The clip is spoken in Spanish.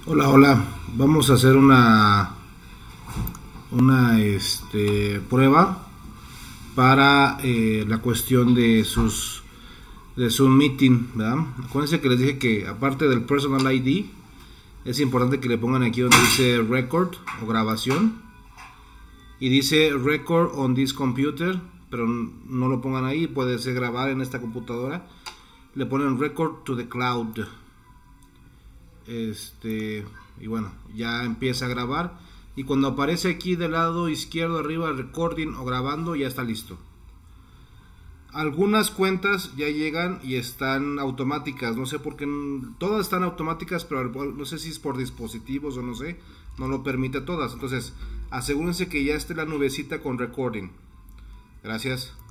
Hola, hola. Vamos a hacer una prueba para la cuestión de su meeting, ¿verdad? Acuérdense que les dije que aparte del personal ID es importante que le pongan aquí donde dice record o grabación y dice record on this computer, pero no lo pongan ahí, puede ser grabar en esta computadora. Le ponen record to the cloud. Y bueno, ya empieza a grabar y cuando aparece aquí del lado izquierdo arriba recording o grabando, ya está listo. Algunas cuentas ya llegan y están automáticas, no sé por qué, todas están automáticas, pero no sé si es por dispositivos o no sé, no lo permite todas. Entonces asegúrense que ya esté la nubecita con recording. Gracias.